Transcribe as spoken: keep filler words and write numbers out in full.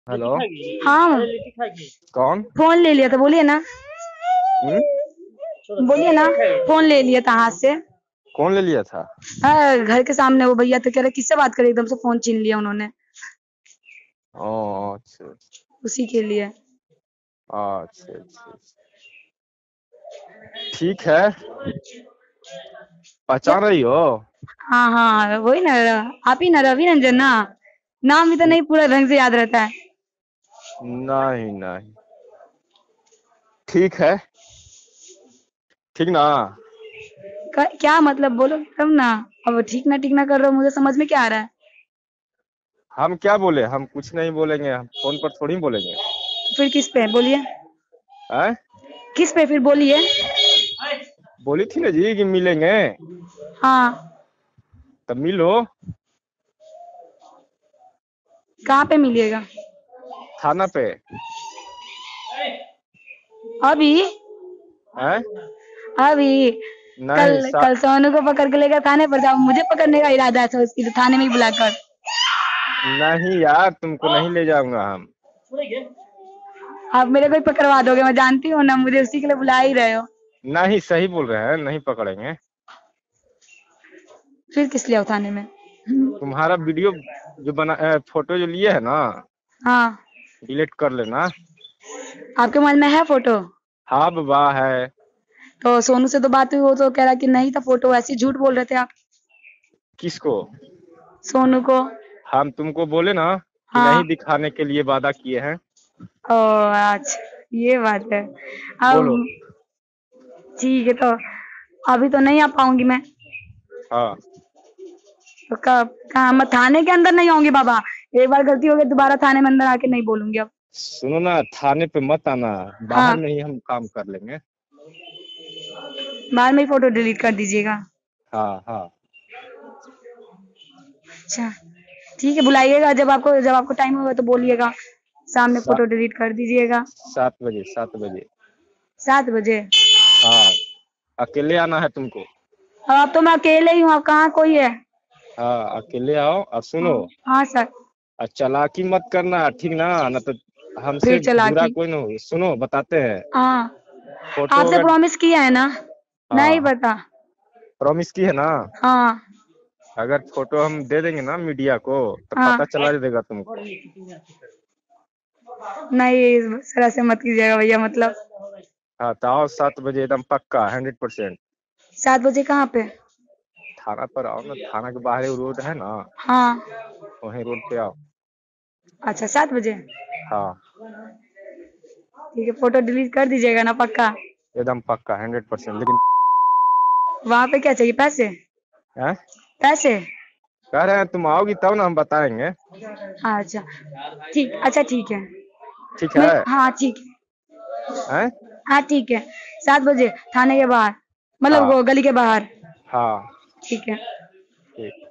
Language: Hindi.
हेलो। हाँ, कौन? फोन ले लिया था, बोलिए ना। हम्म? बोलिए ना। फोन ले लिया था हाथ से। कौन ले लिया था? हाँ, घर के सामने वो भैया तो कह रहे किससे बात करें, एकदम से फोन छीन लिया उन्होंने। ओ, अच्छा उसी के लिए। अच्छा अच्छा। ठीक है, क्या? पहचान रही हो? हाँ हाँ, वही ना। आप ही ना, रवि रंजन ना। नाम भी तो न- नहीं पूरा ढंग से याद रहता है। नहीं नहीं, ठीक है, ठीक ना। क- क्या मतलब, बोलो तब ना। अब ठीक ना ठीक ना कर रहे हो, मुझे समझ में क्या आ रहा है। हम क्या बोले? हम कुछ नहीं बोलेंगे, हम फोन पर थोड़ी बोलेंगे। तो फिर किस पे बोलिए। हैं? किस पे फिर बोलिए। बोली थी ना जी कि मिलेंगे, हाँ। तब मिलो। कहाँ पे मिलिएगा? थाना पे। अभी? हैं? अभी? नहीं कल सा कल सोनू को पकड़ के लेकर थाने पर जाओ, मुझे पकड़ने का इरादा था उसकी, तो थाने में ही बुलाकर। नहीं यार, तुमको नहीं ले जाऊंगा हम। आप मेरे को ही पकड़वा दोगे, मैं जानती हूँ ना, मुझे उसी के लिए बुला ही रहे हो। नहीं, सही बोल रहे हैं, नहीं पकड़ेंगे। फिर किस लिए आओ थाने में? तुम्हारा वीडियो जो बना अ, फोटो जो लिए है ना, हाँ। डिलीट कर लेना। आपके मोबाइल में है फोटो? हाँ बाबा है। तो सोनू से तो बात हुई, वो तो कह रहा कि नहीं था फोटो, ऐसे ही झूठ बोल रहे थे आप। किसको? सोनू को। हम तुमको बोले ना कि नहीं हाँ। दिखाने के लिए वादा किए हैं। ओ, अच्छा, ये बात है। बोलो। अब ठीक है, तो अभी तो नहीं आ पाऊंगी मैं। हाँ। तो कब, कहाँ? मैं थाने के अंदर नहीं आऊंगी बाबा। एक बार गलती हो गई, दोबारा थाने में अंदर आके नहीं बोलूंगी अब। सुनो ना, थाने पे मत आना, बाहर हाँ, में ही हम काम कर लेंगे। बाद में ही फोटो डिलीट कर दीजिएगा। हाँ हाँ। अच्छा, ठीक है, बुलाइएगा जब आपको जब आपको टाइम होगा तो बोलिएगा। सामने सा, फोटो डिलीट कर दीजिएगा। सात बजे, सात बजे। सात बजे? हाँ, अकेले आना है तुमको। अब अब तो मैं अकेले ही हूँ, अब कहाँ कोई है? हाँ, अकेले आओ और सुनो। हाँ हाँ सर। और चालाकी मत करना, ठीक ना, न तो हमसे फिर बुरा चालाकी? कोई ना हो। सुनो, बताते हैं। हाँ। फोटो आपसे अगर, प्रॉमिस किया है ना? नहीं हाँ, पता। प्रॉमिस की है ना। हाँ अगर फोटो हम दे देंगे ना मीडिया को, तो हाँ। पता चला देगा तुमको। नहीं, इस तरह से मत कीजिएगा भैया, मतलब। हाँ, तो आओ सात बजे एकदम पक्का, हंड्रेड परसेंट। सात बजे कहाँ पे? थाना पर आओ ना, थाना के बाहर एगो रोड है ना, हाँ। वहीं रोड पे आओ। अच्छा, सात बजे। हाँ, ठीक है, फोटो डिलीट कर दीजिएगा ना, पक्का? एकदम पक्का, हंड्रेड परसेंट। लेकिन वहां पे क्या चाहिए, पैसे? हैं? पैसे? कह रहे हैं तुम आओगी तब ना हम बताएंगे। अच्छा, ठीक, अच्छा ठीक है। ठीक मैं, है। हाँ ठीक है। हैं? हाँ ठीक है। सात बजे थाने के बाहर, मतलब हाँ वो गली के बाहर। हाँ। ठीक है। ठीक।